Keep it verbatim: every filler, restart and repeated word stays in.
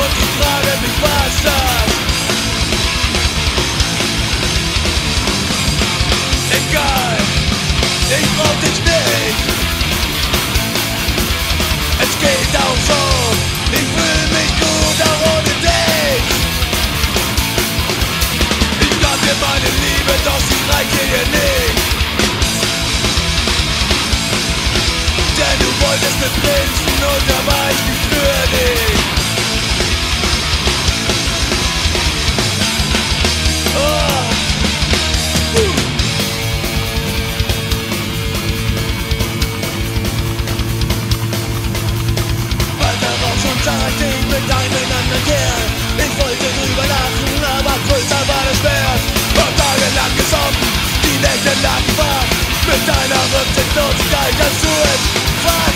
und ich frage mich, was das? Egal, ich brauch dich nicht. Es geht auch so, ich fühl mich gut auch ohne dich. Ich gab dir meine Liebe, doch sie reicht dir nicht. Denn du wolltest mit Prinzen und da war ich nicht für dich. Oh. Uh. Bald darauf schon sagte ich mit einem anderen Kerl. Ich wollte drüber lachen, aber größer war der Schmerz. War tagelang gesoffen, die Nächte lang wach. Mit deiner Rücksichtlosigkeit kannst du es frei.